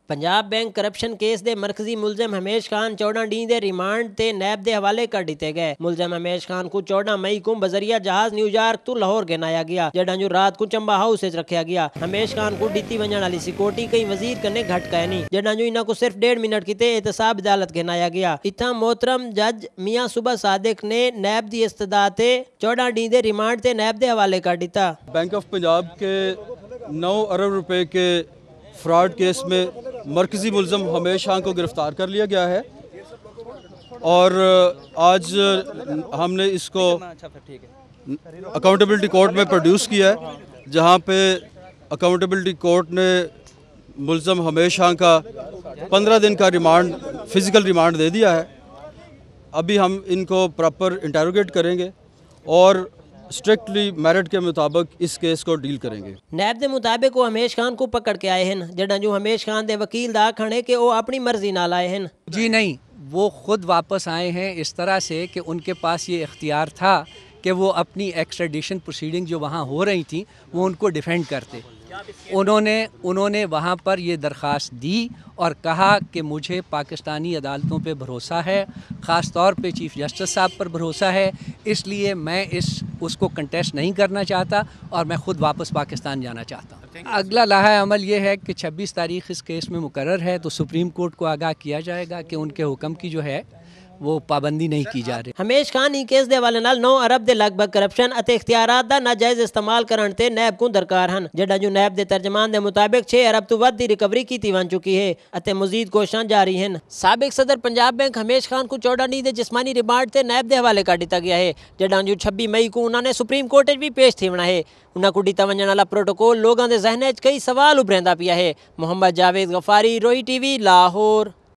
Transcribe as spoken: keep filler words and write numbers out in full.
Punjab bank corruption case दे मरकजी मुलजम हमेश खान चौदह डी दे रिमांड ते नैब दे हवाले कर दिते गए। मुलजम हमेश खान को चौदह मई को बजरिया जहाज न्यूयॉर्क तो लाहौर गिनाया गया, जडा जो रात को चंबा हाउस रखा गया। हमेश खान को दी वजन वाली सिक्योरिटी कई वजीर कने घट कहनी, जडा जो इन्हों को सिर्फ डेढ़ मिनट किते एहतसाब अदालत गिनाया गया। इतना मोहतरम जज मियाँ सुबह सादिक ने नैब की इस्तदा ते चौदह डी दे रिमांड ते नैब दे हवाले कर दिता। बैंक ऑफ पंजाब के नौ अरब रुपए के फ्रॉड केस में मरकजी मुलजम हमेश खान को गिरफ्तार कर लिया गया है और आज हमने इसको अकाउंटेबिलिटी कोर्ट में प्रोड्यूस किया है, जहां पे अकाउंटेबिलिटी कोर्ट ने मुलजम हमेश खान का पंद्रह दिन का रिमांड फिजिकल रिमांड दे दिया है। अभी हम इनको प्रॉपर इंटेरोगेट करेंगे और स्ट्रिक्टली मेरिट के मुताबिक इस केस को डील करेंगे। नैब के मुताबिक वो हमेश खान को पकड़ के आए हैं, जडा जो हमेश खान दे वकील दा खड़े कि वो अपनी मर्जी नाल आए हैं। जी नहीं, वो खुद वापस आए हैं इस तरह से कि उनके पास ये इख्तियार था कि वो अपनी एक्स्ट्रेडिशन प्रोसीडिंग जो वहाँ हो रही थी वो उनको डिफेंड करते। उन्होंने उन्होंने वहाँ पर ये दरख्वास्त दी और कहा कि मुझे पाकिस्तानी अदालतों पे भरोसा है, ख़ास तौर पे चीफ़ जस्टिस साहब पर भरोसा है, इसलिए मैं इस उसको कंटेस्ट नहीं करना चाहता और मैं ख़ुद वापस पाकिस्तान जाना चाहता हूँ। अगला लाहा अमल ये है कि छब्बीस तारीख इस केस में मुकर्रर है, तो सुप्रीम कोर्ट को आगाह किया जाएगा कि उनके हुक्म की जो है वो पाबंदी नहीं की जा रही। हमेश खान ही केस दे हवाले नाल नौ अरब दे लगभग करप्शन अते इख्तियारात दा नाजायज इस्तेमाल करन ते नैब को दरकार हन, जडा जो नैब दे तर्जमान दे मुताबिक छह अरब तो वध दी रिकवरी की वन चुकी है अते मजीद कोशिशां जारी हैं। साबिक सदर पंजाब बैंक हमेश खान को चौदह डी दे जिस्मानी रिमांड ते नैब दे हवाले कर दिता गया है, जडा जो छब्बीस मई को उन्होंने सुप्रीम कोर्ट भी पेश थी है। उन्होंने को दिता वजन वाला प्रोटोकॉल लोगों के जहन कई सवाल उभरेंदा पिया है। मोहम्मद जावेद गफारी, रोही टीवी, लाहौर।